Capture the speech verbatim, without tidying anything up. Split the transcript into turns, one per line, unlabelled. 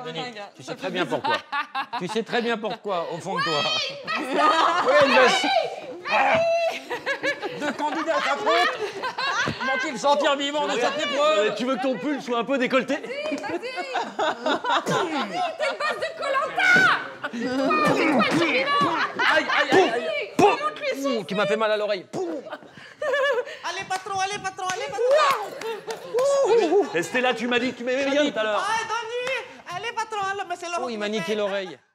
Denis, tu sais très bien pourquoi. Tu sais très bien pourquoi, au fond de toi. Deux candidats s'affrontent. Vont-ils sortir vivants de cette épreuve?
Tu veux que ton pull soit un peu décolleté?
Vas-y, vas-y. T'es boss de Koh-Lanta. C'est toi le survivant.
Aïe, aïe, aïe, aïe. Ouh, qui m'a fait mal à l'oreille.
Allez, patron, allez, patron, allez, patron.
Et Stella, tu m'as dit que tu m'aimais bien tout à l'heure.
Ay, Donny. Allez, patron, mais c'est le...
Oh, il m'a niqué l'oreille.